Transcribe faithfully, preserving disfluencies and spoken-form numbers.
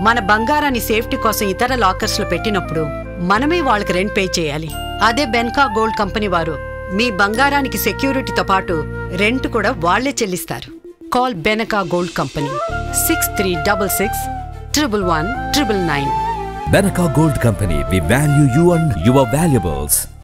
మన బంగారాన్ని సేఫ్టీ కోసం ఇతర లాకర్స్ లో పెట్టినప్పుడు మనమే వాళ్ళకి రెంట్ పే చేయాలి. అదే బెన్కా గోల్డ్ కంపెనీ వారు మీ బంగారానికి సెక్యూరిటీతో పాటు రెంట్ కూడా వాళ్లే చెల్లిస్తారు. Call Benaka gold company six three double six triple one triple nine. Benaka Gold Company, we value you and your valuables.